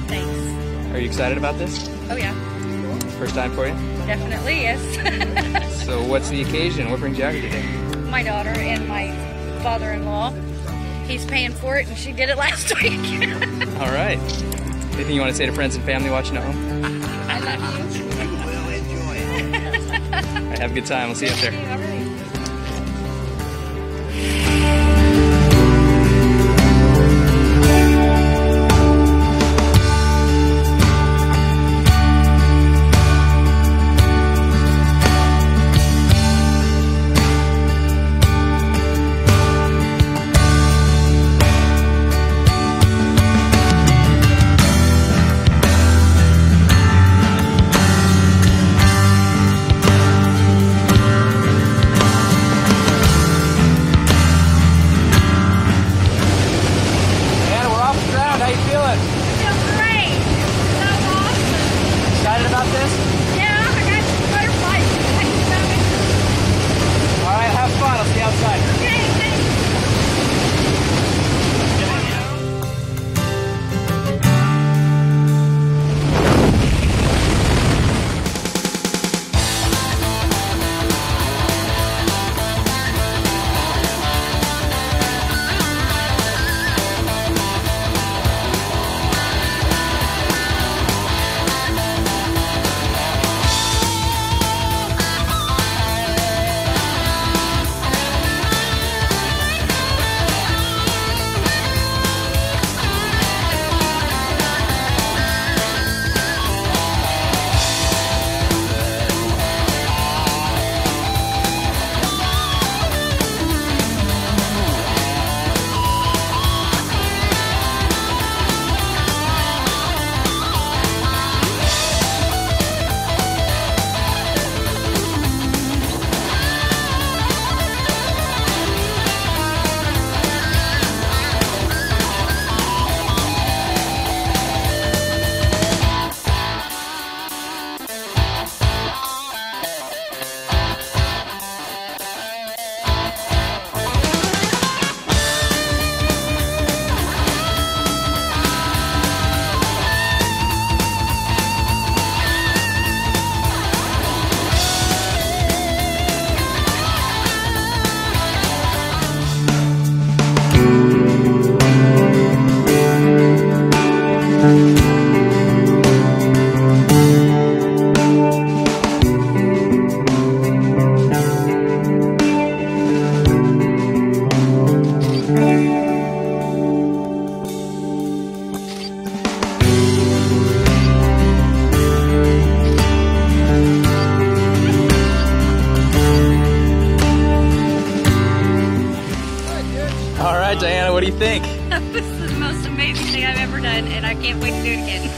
Thanks. Are you excited about this? Oh yeah. First time for you? Definitely, yes. So what's the occasion? What brings you out here today? My daughter and my father-in-law. He's paying for it, and she did it last week. All right. Anything you want to say to friends and family watching at home? I love you. You will enjoy it. All right, have a good time. We'll see you up there. All right. Excited about this? Yeah, I got butterflies in my stomach. All right, have fun. I'll see you outside. Okay, thanks. All right, Diana, what do you think? This is the most amazing thing I've ever done, and I can't wait to do it again.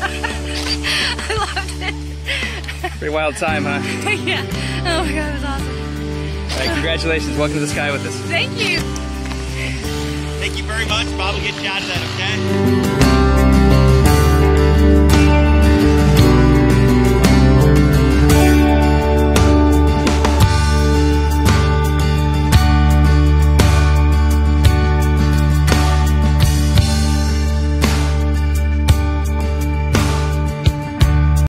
I loved it. Pretty wild time, huh? Yeah. Oh my God, it was awesome. All right, congratulations. Welcome to the sky with us. Thank you. Thank you very much. Bob will get you out of that, okay?